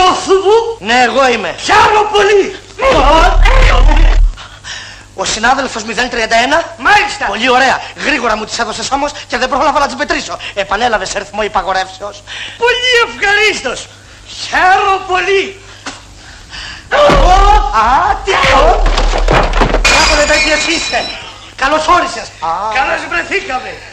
Χριστόφου μου. Ναι, εγώ είμαι. Χαίρομαι πολύ. Ο συνάδελφος 031. Μάλιστα. Πολύ ωραία. Γρήγορα μου τις έδωσες όμως και δεν πρόλαβα να τις μετρήσω. Επανέλαβε σε ρυθμό υπαγορεύσεως. Πολύ ευχαρίστως. Χαίρομαι πολύ. Τι αυτό. Μπράβο, δεν τα εσύ είστε. Καλώς όρισες. Καλώς βρεθήκαμε.